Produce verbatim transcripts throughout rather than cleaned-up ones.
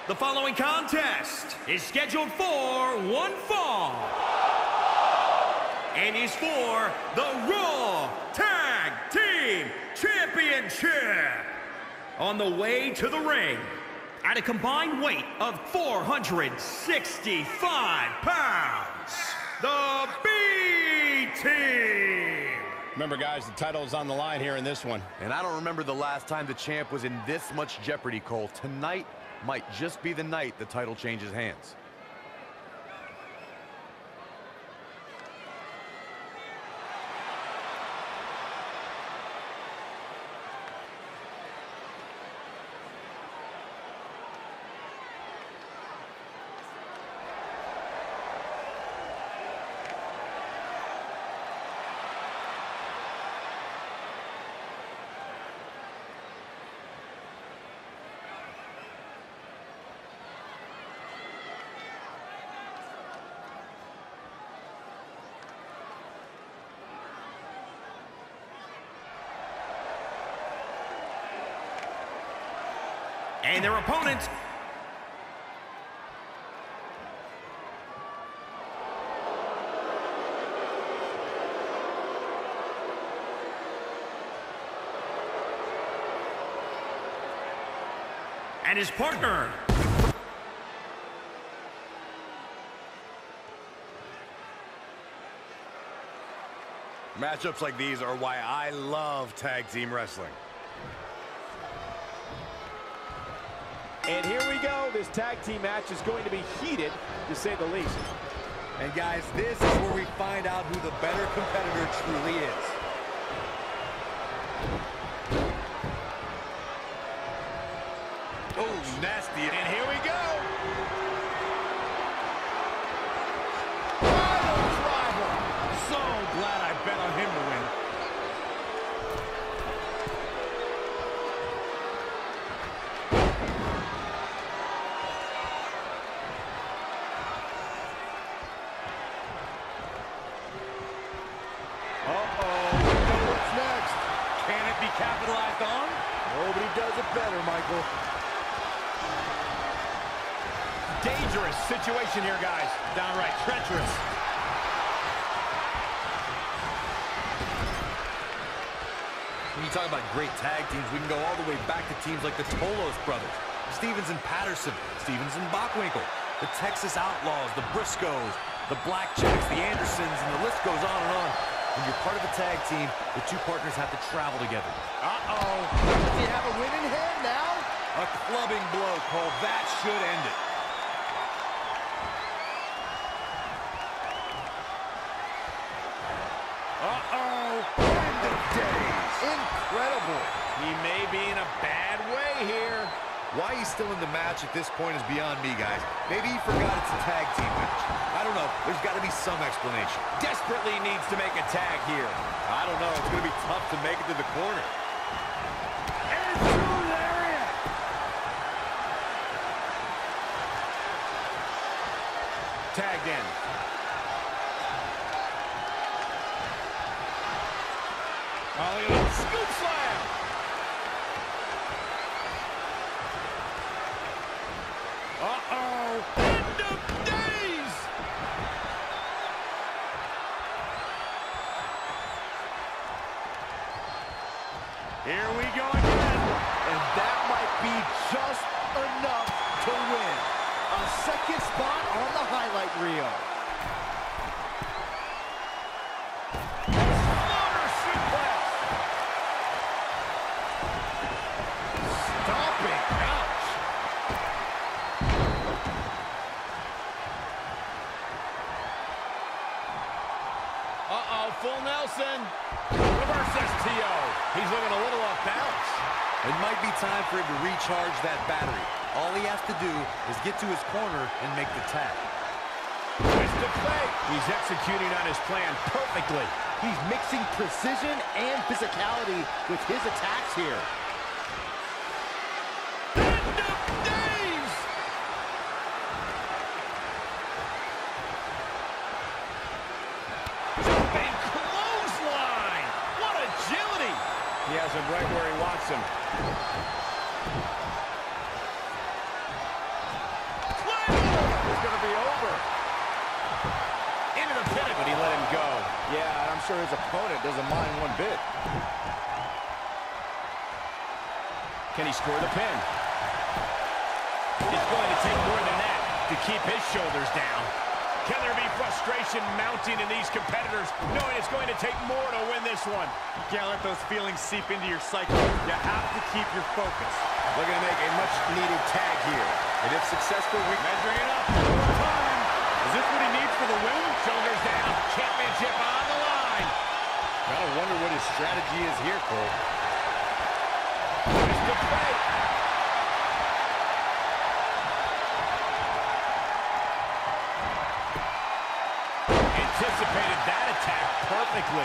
The following contest is scheduled for one fall and is for the Raw Tag Team Championship. On the way to the ring, at a combined weight of four hundred sixty-five pounds, the B-Team. Remember, guys, the title is on the line here in this one. And I don't remember the last time the champ was in this much jeopardy, Cole. Tonight might just be the night the title changes hands. And their opponents, and his partner. Matchups like these are why I love tag team wrestling. And here we go. This tag team match is going to be heated, to say the least. And guys, this is where we find out who the better competitor truly is. Oh, nasty. And here we go. Rivals rival. So glad I bet on him to win. Capitalized on? Nobody does it better, Michael. Dangerous situation here, guys. Downright treacherous. When you talk about great tag teams, we can go all the way back to teams like the Tolos brothers, Stevens and Patterson, Stevens and Bockwinkel, the Texas Outlaws, the Briscoes, the Blackjacks, the Andersons, and the list goes on and on. When you're part of a tag team, the two partners have to travel together. Uh-oh. Does he have a win in hand now? A clubbing blow, Cole. That should end it. Uh-oh. End of days. Incredible. He may be in a bad way here. Why he's still in the match at this point is beyond me, guys. Maybe he forgot it's a tag team match. I don't know. There's got to be some explanation. Desperately needs to make a tag here. I don't know. It's going to be tough to make it to the corner. Into lariat. Tagged in. Oh, look at that scoop slam. Uh-oh. End of days. Here we go again. And that might be just enough to win. A second spot on the highlight reel. Slaughter suplex. Stomping. Ouch. Uh-oh, full Nelson. Reverse S T O. He's looking a little off balance. It might be time for him to recharge that battery. All he has to do is get to his corner and make the tag. Twist of fate. He's executing on his plan perfectly. He's mixing precision and physicality with his attacks here. End of days! Jumping clothesline! What agility! He has him right where he wants him. be over. Into the pin, but he let him go. Yeah, and I'm sure his opponent doesn't mind one bit. Can he score the pin? It's going to take more than that to keep his shoulders down. Can there be frustration mounting in these competitors, knowing it's going to take more to win this one? You can't let those feelings seep into your psyche. You have to keep your focus. Looking to make a much-needed tag here. And if successful, we measuring it up. Time. Is this what he needs for the win? Shoulders down. Championship on the line. Gotta wonder what his strategy is here, Cole. Twist of fate. Anticipated that attack perfectly.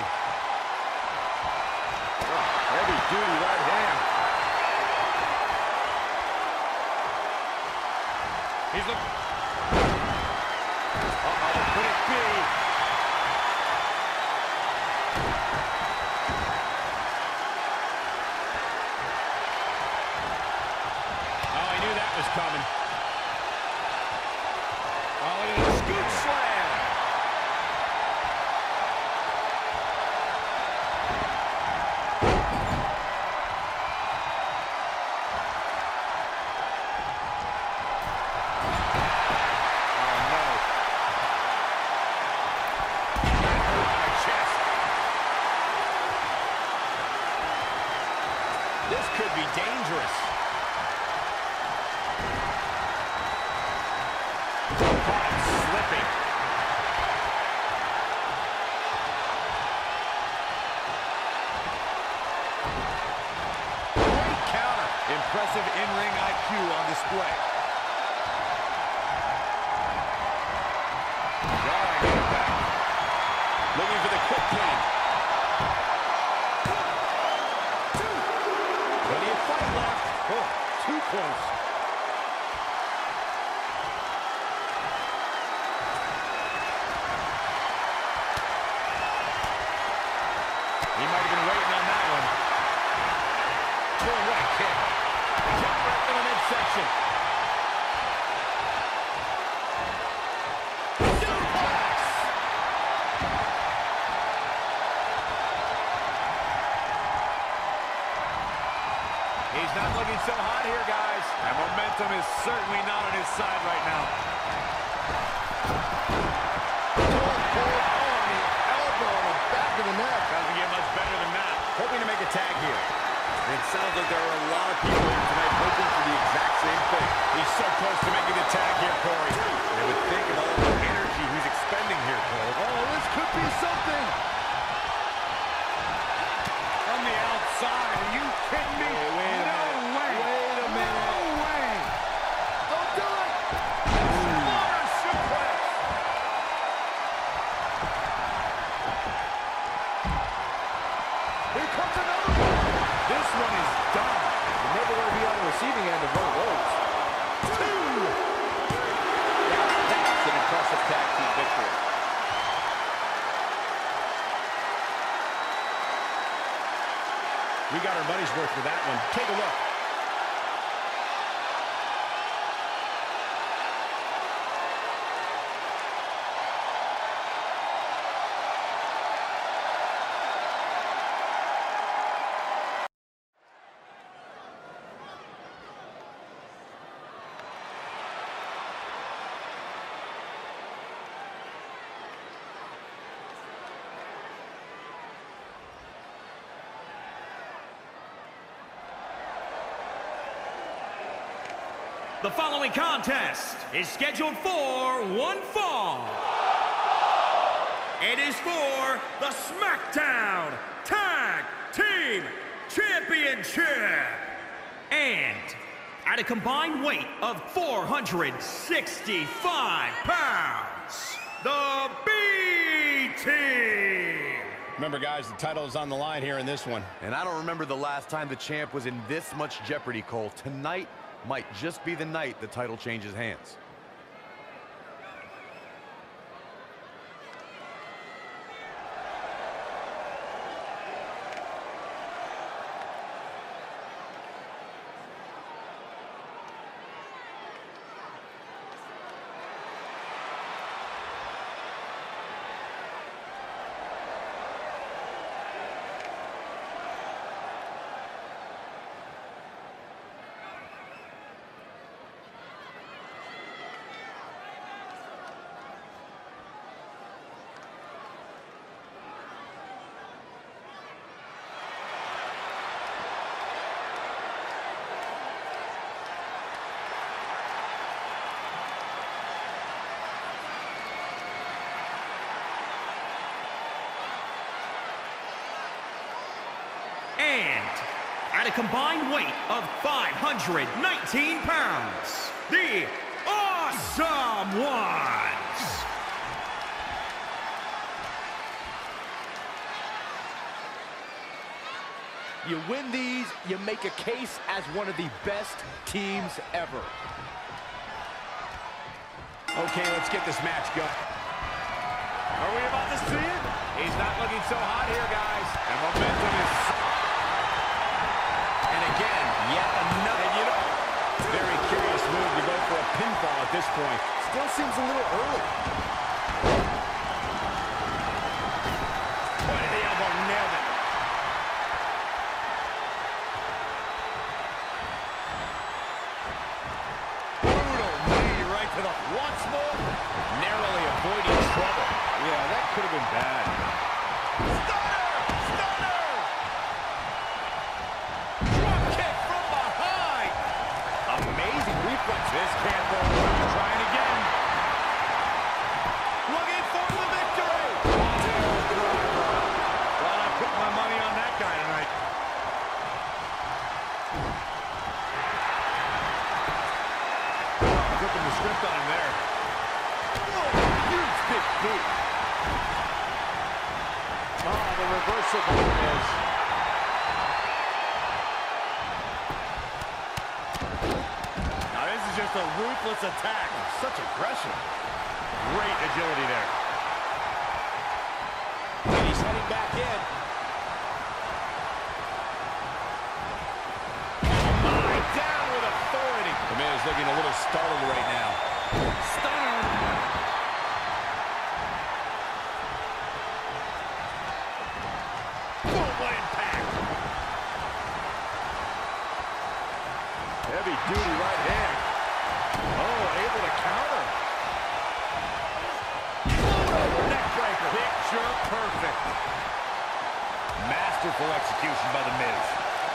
Oh, heavy-duty right hand. He's looking. Uh-oh, could it be? Oh, I knew that was coming. Oh, look at the scoop slam. This could be dangerous. Caught him slipping. Great counter. Impressive in-ring I Q on display. Drawing it back. Looking for the quick pin. Plenty of fight left. Oh, too close. He might have been waiting on that one. Full right kick. Jump right in the midsection. Suplex. He's not looking so hot here, guys. And momentum is certainly not on his side right now. Pull, pull on the elbow on the back of the neck. Doesn't get much better than that. Hoping to make a tag here. It sounds like there are a lot of people here tonight hoping for the exact same thing. He's so close to making the tag here, Corey. I would think of all the energy he's expending here, Cole. Oh, this could be something. From the outside. Are you kidding me? Hey, wait a no minute. way. Wait a minute. No way. Don't do it. Water suplex. Here comes another one. This one is done. You're never going to be on the receiving end of one of those. Two. Now that's an impressive tag team victory. We got our money's worth for that one. Take a look. The following contest is scheduled for one fall. It is for the SmackDown Tag Team Championship. And at a combined weight of four hundred sixty-five pounds, the B-Team. Remember, guys, the title is on the line here in this one. And I don't remember the last time the champ was in this much jeopardy, Cole. Tonight might just be the night the title changes hands. And at a combined weight of five hundred nineteen pounds, the Awesome Ones. You win these, you make a case as one of the best teams ever. Okay, let's get this match going. Are we about to see it? He's not looking so hot here, guys. And momentum is... And again, yet another... And you know, very curious move to go for a pinfall at this point. Still seems a little early. Point of the elbow, nailed it. Brutal knee right to the... Once more, narrowly avoiding trouble. Yeah, that could have been bad. Stunner! Stunner! Drop kick from behind! Amazing reflex. This can't go wrong. Trying again. Looking for the victory! Well, I put my money on that guy tonight. Flipping the script on him there. Whoa, huge big boot. Oh, the reversal by the Miz. Now this is just a ruthless attack. Such aggression. Great agility there. And he's heading back in. Oh my, down with authority. The man is looking a little startled right now. Stunner. Boom, what impact. Heavy duty right hand. Oh, able to counter. Neck breaker. Picture perfect. Masterful execution by The Miz.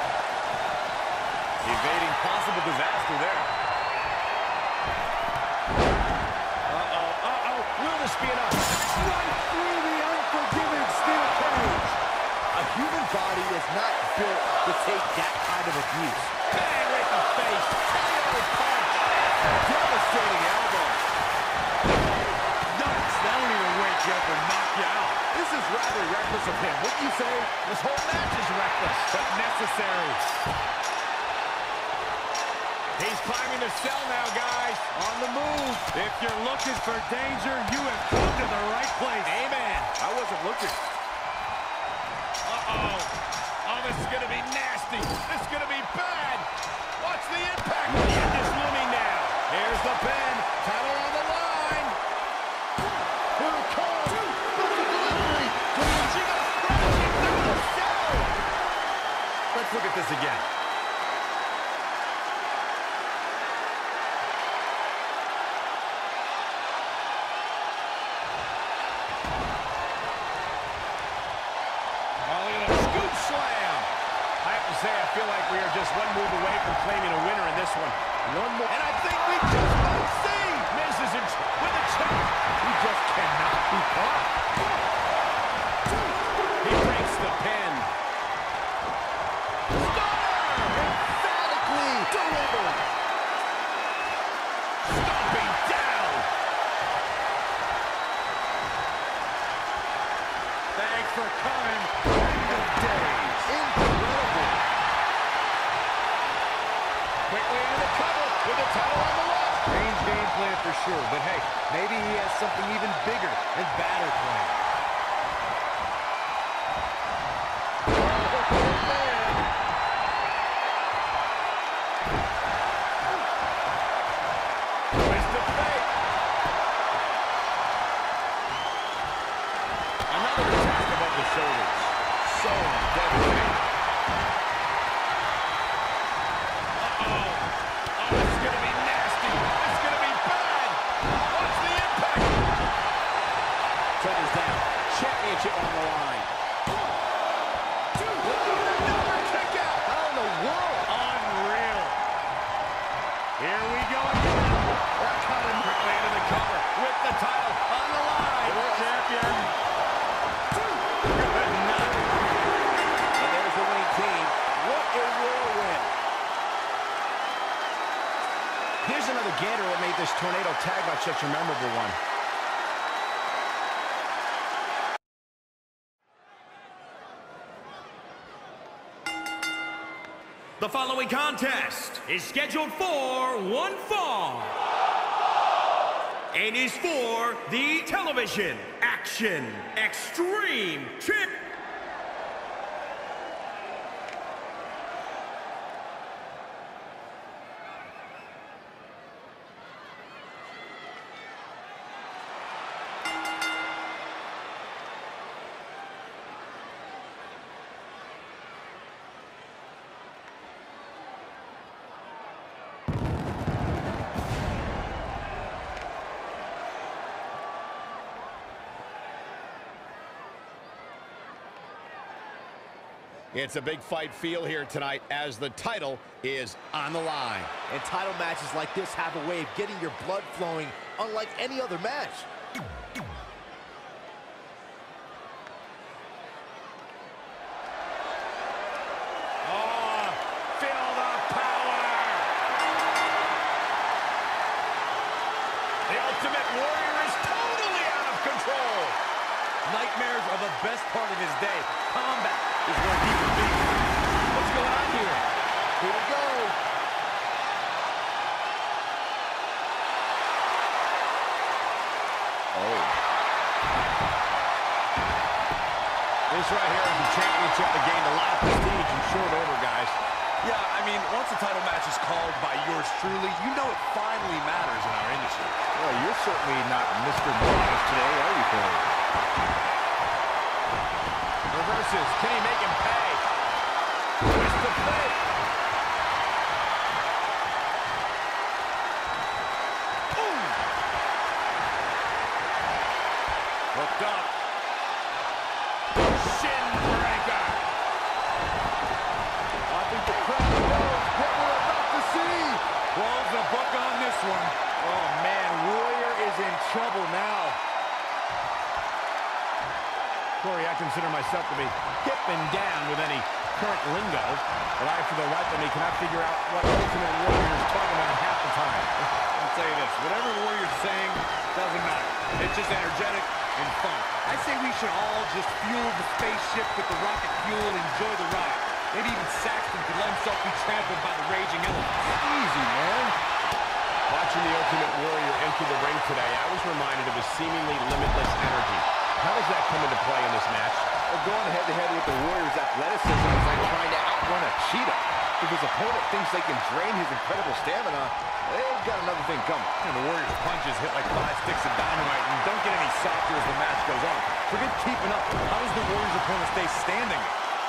Evading possible disaster there. Uh-oh, uh-oh. Will this be enough? Right through the unforgiving steel cage. A human body is not built to take that kind of abuse. Bang right in the face. K O punch. Devastating elbow. Nuts. That'll even wake you up and knock you out. This is rather reckless of him, wouldn't you say? This whole match is reckless, but necessary. He's climbing the cell now, guys. On the move. If you're looking for danger, you have come to the right place. Amen. I wasn't looking. Uh-oh. Oh, this is going to be nasty. This is going to be bad. Watch the impact. The end is looming now. Here's the pin. Title on the line. Here it comes. That's a delivery. She goes crashing through the cell. Let's look at this again. Say, I feel like we are just one move away from claiming a winner in this one. One more. And I think we just might see. Miz is in with a choke. He just cannot be caught. He breaks the pin. Stunner! Emphatically delivered. Stomping down. Thanks for coming. Random days. Incredible. Quickly into the cover with the title on the left. Strange game plan for sure, but hey, maybe he has something even bigger and badder planned. Oh, man. Twist of fate. Another attack above the shoulders. So devastating. Championship on the line. Another kick out. How in the world? Unreal. Here we go again. We're coming quickly into the cover with the title on the line. The champion. Good night. watch such a memorable one. The following contest is scheduled for one fall and is for the television action extreme chip. It's a big fight feel here tonight as the title is on the line. And title matches like this have a way of getting your blood flowing unlike any other match. Oh, feel the power! The Ultimate Warrior is totally out of control. Nightmares are the best part of his day. Combat is where he would be. What's going on here? Here we go. Oh. This right here is the championship that gained a lot of prestige in short order, guys. Yeah, I mean, once a title match is called by yours truly, you know it finally matters in our industry. Well, you're certainly not Mister Morales today, are you, Corey? Reverses. Can he make him pay? Twist the plate. Ooh. Hooked up. Shin breaker. I think the crowd knows what we're about to see. Close the book on this one. Oh, man, Warrior is in trouble now. Corey, I consider myself to be hip and down with any current lingo, but I, for the life of me, cannot figure out what Ultimate Warrior is talking about half the time. I'll tell you this, whatever Warrior's saying doesn't matter. It's just energetic and fun. I say we should all just fuel the spaceship with the rocket fuel and enjoy the ride. Maybe even Saxton could let himself be trampled by the raging elements. Easy, man. Watching the Ultimate Warrior enter the ring today, I was reminded of his seemingly limitless energy. How does that come into play in this match? Well, going head-to-head with the Warrior's athleticism is like trying to outrun a cheetah. If his opponent thinks they can drain his incredible stamina, they've got another thing coming. And the Warrior's punches hit like five sticks of dynamite and don't get any softer as the match goes on. Forget keeping up. How does the Warrior's opponent stay standing?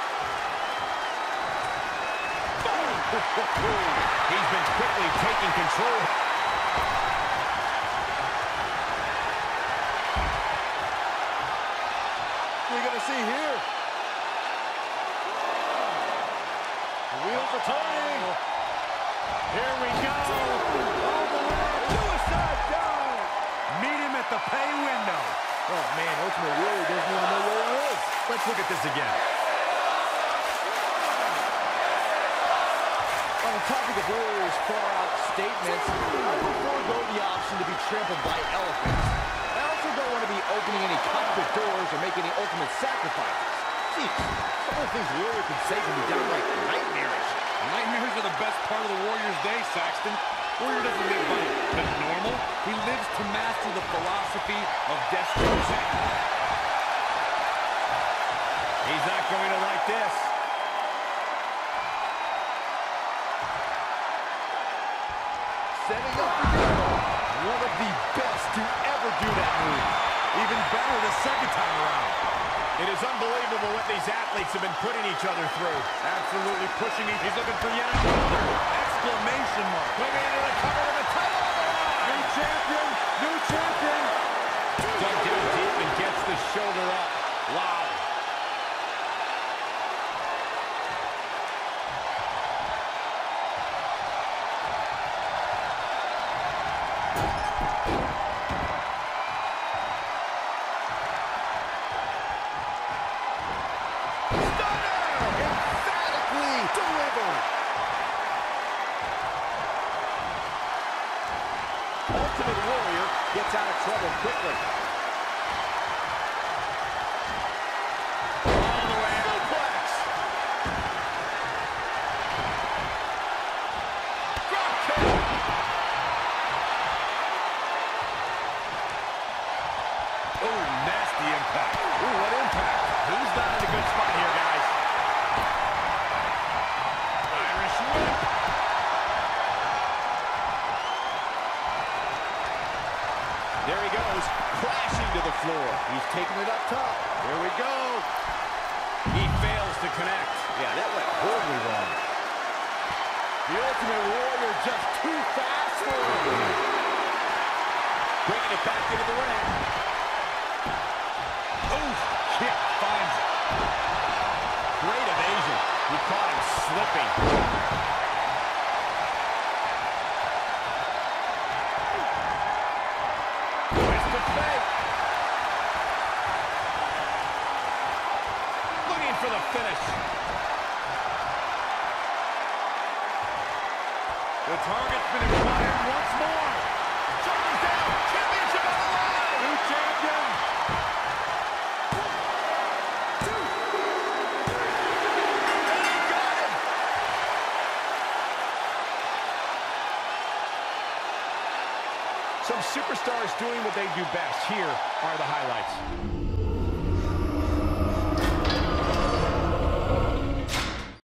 He's been quickly taking control. What are we going to see here? The wheels are turning. Here we go. All the way. Suicide dive. Meet him at the pay window. Oh, man, Ultimate Warrior doesn't even know where he is. Let's look at this again. On the topic of Warrior's far-out statements, I forego the option to be trampled by elephants. I also don't want to be opening any cockpit doors or making any ultimate sacrifices. Jeez, some of the things Warrior can say can be downright nightmarish. Nightmares are the best part of the Warrior's day, Saxton. Warrior doesn't live by the normal. He lives to master the philosophy of destruction. He's not going to like this. Setting up the deal. One of the best to ever do that move. Even better the second time around. It is unbelievable what these athletes have been putting each other through. Absolutely pushing me. He's looking for yet another exclamation mark. Moving into the cover of the title. New champion, new champion. Dug down deep and gets the shoulder up. Wow. Ultimate Warrior trouble quickly. All the way out. Suplex. Drop kick. Oh, nasty impact. Ooh, what impact. He's not in a good spot here, guys. Irish whip. There he goes, crashing to the floor. He's taking it up top. Here we go. He fails to connect. Yeah, that went horribly wrong. The Ultimate Warrior just too fast for him. Bringing it back into the ring. Ooh, kick finds it. Great evasion. He caught him slipping. Twist of fate. Looking for the finish. The target's been acquired once more. Shoulders down. Championship on the line. New champion. Some superstars doing what they do best. Here are the highlights.